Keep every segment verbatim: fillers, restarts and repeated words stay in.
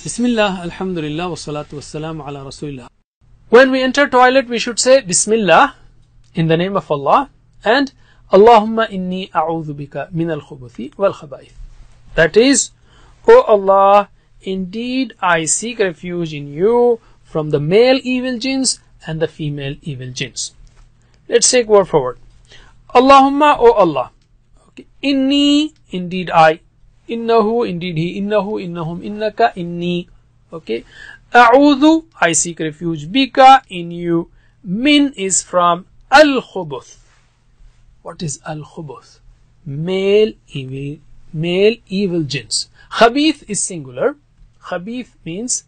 Bismillah, Alhamdulillah, wassalatu wassalamu ala Rasulillah. When we enter toilet, we should say Bismillah, in the name of Allah, and Allahumma inni a'udhu bika min al-khubuthi wal khaba'ith. That is, O Allah, indeed I seek refuge in you from the male evil jinns and the female evil jinns. Let's take word for word. Allahumma, O Allah. Okay. Inni, indeed I. Innahu, indeed he. Innahu, innahum, innaka, inni. Okay. A'udhu, I seek refuge. Bika, in you. Min is from al-khubuth. What is al-khubuth? Male evil, male evil jinns. Khabith is singular. Khabith means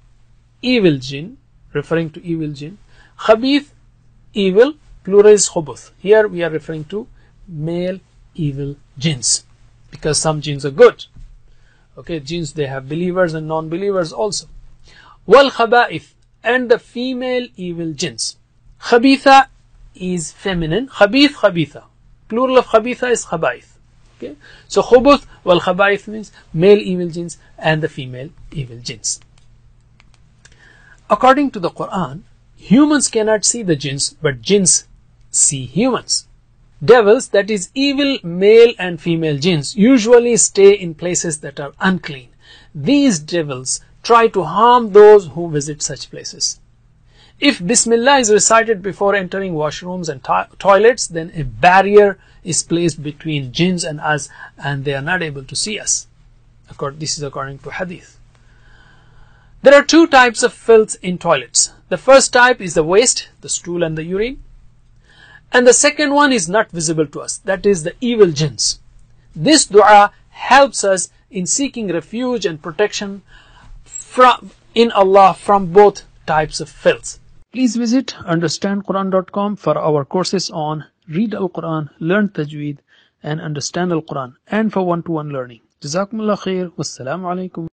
evil jinn, referring to evil jinn. Khabith, evil, plural is khubuth. Here we are referring to male evil jinns, because some jinns are good. Okay, jinns, they have believers and non-believers also. Wal khaba'ith, and the female evil jinns. Khabitha is feminine. Khabith, khabitha. Plural of khabitha is khaba'ith. Okay, so khubuth wal khaba'ith means male evil jinns and the female evil jinns. According to the Quran, humans cannot see the jinns, but jinns see humans. Devils, that is evil male and female jinns, usually stay in places that are unclean. These devils try to harm those who visit such places. If Bismillah is recited before entering washrooms and to toilets, then a barrier is placed between jinns and us, and they are not able to see us. This is according to Hadith. There are two types of filth in toilets. The first type is the waste, the stool and the urine. And the second one is not visible to us. That is the evil jinns. This dua helps us in seeking refuge and protection from, in Allah from both types of filth. Please visit understand quran dot com for our courses on Read Al-Quran, Learn Tajweed, and Understand Al-Quran, and for one-to-one learning. Jazakumullah khair. Wassalamu alaikum.